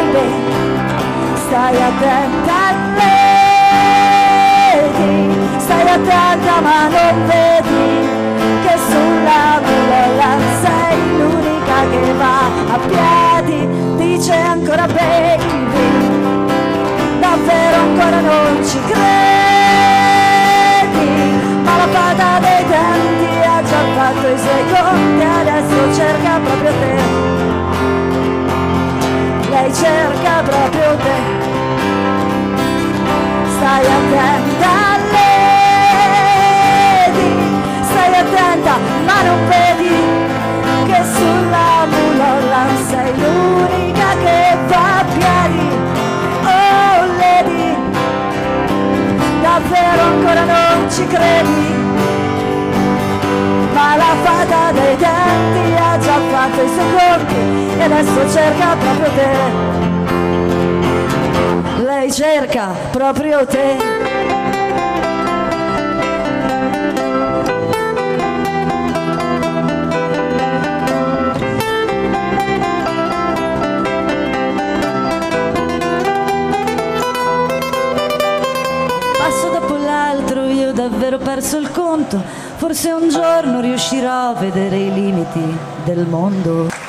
baby, stai attenta a lei, stai attenta ma non vedi che sulla mulholland sei l'unica che va a piedi. Dice ancora baby, davvero ancora non ci credi, ma la fata dei denti ha già fatto i suoi conti, adesso cerca proprio te, lei cerca proprio te, stai attenta a lei, stai attenta ma non vedi che sulla mulholland sei l'unica che va a piedi. Oh lady, davvero ancora non ci credi, ma la fata dei denti ha già fatto i suoi conti e adesso cerca proprio te, lei cerca proprio te. Davvero perso il conto, forse un giorno riuscirò a vedere i limiti del mondo.